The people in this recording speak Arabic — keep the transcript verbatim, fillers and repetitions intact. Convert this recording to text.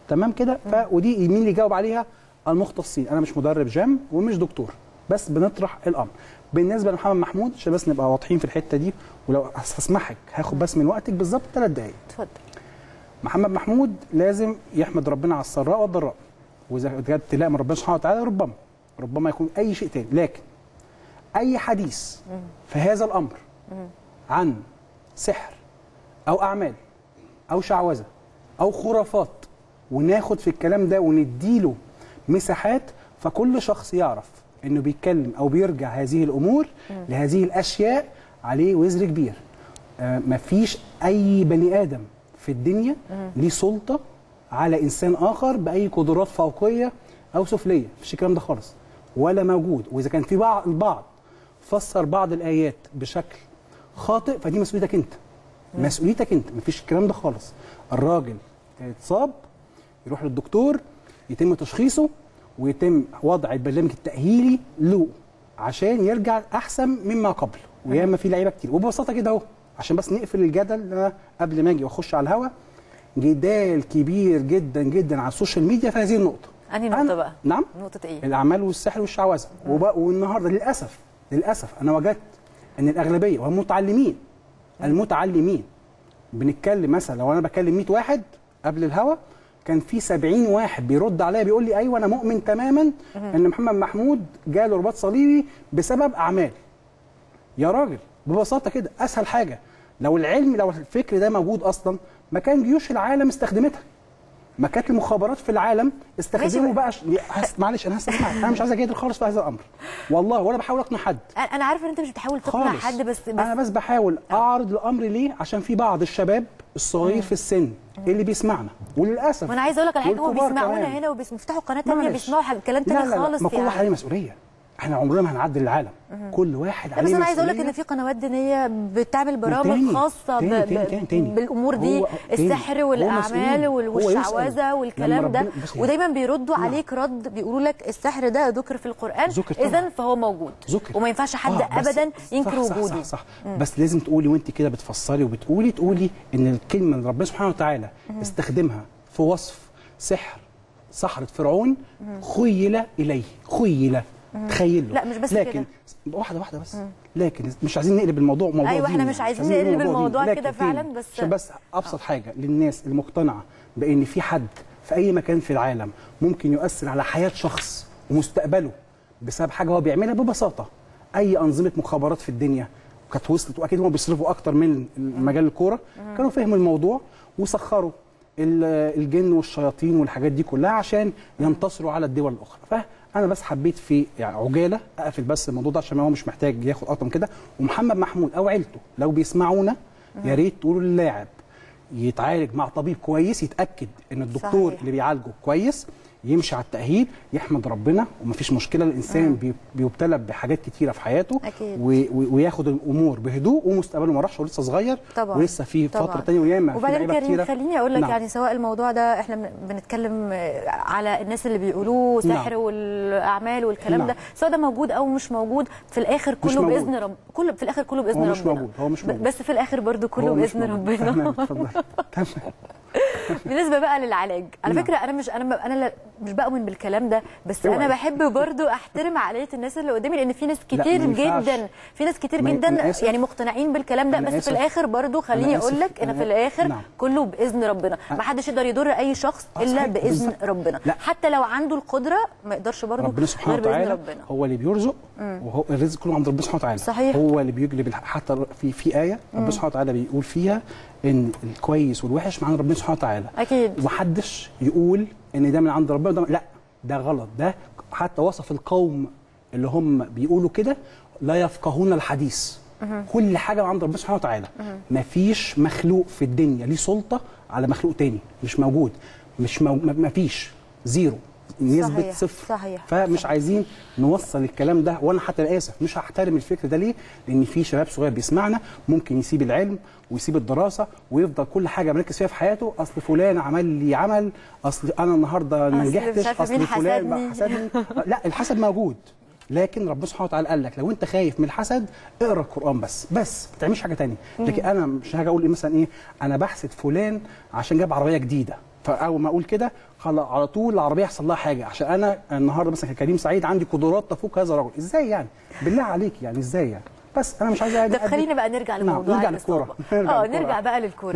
تمام كده. ف ودي مين اللي يجاوب عليها؟ المختصين. انا مش مدرب جيم ومش دكتور، بس بنطرح الامر. بالنسبه لمحمد محمود عشان بس نبقى واضحين في الحته دي، ولو هسمحك هاخد بس من وقتك بالظبط ثلاث دقائق. اتفضل. محمد محمود لازم يحمد ربنا على السراء والضراء، واذا جت ابتلاء من ربنا سبحانه وتعالى ربما ربما يكون اي شيء تاني، لكن اي حديث في هذا الامر عن سحر او اعمال او شعوذه او خرافات وناخد في الكلام ده ونديله مساحات، فكل شخص يعرف انه بيتكلم او بيرجع هذه الامور لهذه الاشياء عليه وزر كبير. آه مفيش اي بني ادم في الدنيا ليه سلطه على انسان اخر باي قدرات فوقيه او سفليه، مفيش الكلام ده خالص ولا موجود. واذا كان في بعض البعض فسر بعض الايات بشكل خاطئ فدي مسؤوليتك انت. مسؤوليتك انت، مفيش الكلام ده خالص. الراجل يتصاب يروح للدكتور يتم تشخيصه ويتم وضع البرنامج التاهيلي له عشان يرجع احسن مما قبل. وياما في لعيبه كتير. وببساطه كده اهو عشان بس نقفل الجدل قبل ما اجي واخش على الهوا، جدال كبير جدا جدا على السوشيال ميديا في هذه النقطه. انهي نقطه بقى؟ نعم، نقطه ايه؟ الاعمال والسحر والشعوذه. والنهارده للاسف للاسف انا وجدت ان الاغلبيه وهم متعلمين المتعلمين بنتكلم مثلا لو انا بكلم مية واحد قبل الهوا كان في سبعين واحد بيرد عليا بيقول لي ايوه انا مؤمن تماما ان محمد محمود جاله رباط صليبي بسبب اعمال. يا راجل ببساطه كده اسهل حاجه، لو العلم لو الفكر ده موجود اصلا ما كان جيوش العالم استخدمتها، ما كانت المخابرات في العالم استخدموا بقى ش... معلش انا هسمعك، انا مش عايز اجادل خالص في هذا الامر والله، ولا بحاول اقنع حد. انا عارفه ان انت مش بتحاول تقنع حد، بس, بس انا بس بحاول اعرض الامر ليه، عشان في بعض الشباب الصغير في السن اللي بيسمعنا وللاسف. وانا عايزه اقول لك على حاجه، هم بيسمعونا هنا وبيفتحوا قناه ثانيه بيسمعوا كلام ثاني خالص. ما كل واحد عليه مسؤوليه، احنا عمرنا ما هنعدل العالم. كل واحد عليه مسؤوليه. بس انا عايزه اقول لك ان في قنوات دينيه بتعمل برامج خاصه تاني تاني تاني تاني. بالامور دي، السحر والاعمال والشعوذه والكلام ده، ودايما بيردوا عليك رد بيقولوا لك السحر ده ذكر في القران اذا فهو موجود ذكر. وما ينفعش حد آه ابدا ينكر وجوده. صح صح, صح, صح. بس لازم تقولي وانت كده بتفسري وبتقولي تقولي ان الكلمه اللي ربنا سبحانه وتعالى استخدمها في وصف سحر سحرة فرعون خيل اليه خيل تخيل له. لا مش بس لكن كده. واحده واحده بس مم. لكن مش عايزين نقلب الموضوع موضوع ايوه احنا مش عايزين نقلب الموضوع كده فعلا، بس عشان بس ابسط أوه. حاجه للناس المقتنعه بان في حد في اي مكان في العالم ممكن يؤثر على حياه شخص ومستقبله بسبب حاجه هو بيعملها. ببساطه اي انظمه مخابرات في الدنيا كانت وصلت، واكيد هم بيصرفوا اكتر من مجال الكوره، كانوا فهموا الموضوع وسخروا الجن والشياطين والحاجات دي كلها عشان ينتصروا على الدول الاخرى. فانا بس حبيت في يعني عجاله اقفل بس الموضوع ده عشان هو مش محتاج ياخد اكتر من كده. ومحمد محمود او عيلته لو بيسمعونا يا ريت تقولوا للاعب يتعالج مع طبيب كويس، يتاكد ان الدكتور صحيح. اللي بيعالجه كويس، يمشي على التأهيل، يحمد ربنا ومفيش مشكله. الانسان مم. بيبتلى بحاجات كتيره في حياته وياخد الامور بهدوء ومستقبله ما راحش ولسه صغير طبعا. ولسه في طبعا. فتره ثانيه وياما. وبعدين كريم خليني اقول لك نعم. يعني سواء الموضوع ده احنا بنتكلم على الناس اللي بيقولوه سحر نعم. والاعمال والكلام نعم. ده سواء ده موجود او مش موجود، في الاخر كله باذن رب كله في الاخر كله باذن هو ربنا. مش موجود هو مش موجود بس في الاخر برضو كله باذن ربنا. بالنسبه بقى للعلاج على نعم. فكره انا مش انا انا مش بؤمن بالكلام ده، بس انا بحب برضو احترم عقليه الناس اللي قدامي، لان في ناس كتير جدا في ناس كتير جدا يعني مقتنعين بالكلام ده، بس في الاخر برضو خليني اقول لك ان في الاخر نعم. كله باذن ربنا. ما حدش يقدر يضر اي شخص الا باذن ربنا. لا. حتى لو عنده القدره ما يقدرش برضو ربنا سبحانه وتعالى ربنا. هو اللي بيرزق وهو الرزق كله عند ربنا سبحانه وتعالى. صحيح. هو اللي بيجلب. حتى في في ايه ربنا سبحانه وتعالى بيقول فيها ان الكويس والوحش من عند ربنا سبحانه وتعالى. اكيد. ومحدش يقول ان ده من عند ربنا ده لا، ده غلط. ده حتى وصف القوم اللي هم بيقولوا كده لا يفقهون الحديث. أه. كل حاجه عند ربنا سبحانه وتعالى. أه. مفيش مخلوق في الدنيا ليه سلطه على مخلوق تاني، مش موجود. مش مو... مفيش زيرو، نسبه صفر. صحيح. فمش صحيح. عايزين نوصل الكلام ده. وانا حتى اسف مش هحترم الفكر ده. ليه؟ لان في شباب صغير بيسمعنا ممكن يسيب العلم ويسيب الدراسه ويفضل كل حاجه مركز فيها في حياته. اصل فلان عمل لي عمل، اصل انا النهارده ما نجحتش، اصل فلان حسدني. لا الحسد موجود، لكن ربنا سبحانه وتعالى قال لك لو انت خايف من الحسد اقرا القران بس بس ما تعملش حاجه ثانيه. لكن انا مش هاجي اقول مثلا ايه انا بحسد فلان عشان جاب عربيه جديده فاول ما اقول كده خلاص على طول العربيه يحصل لها حاجه، عشان انا النهارده مثلا كريم سعيد عندي قدرات تفوق هذا الرجل. ازاي يعني؟ بالله عليك يعني ازاي يعني؟ بس انا مش عايز. طب خلينا بقى نرجع لموضوع نرجع للكوره. اه نرجع بقى للكوره.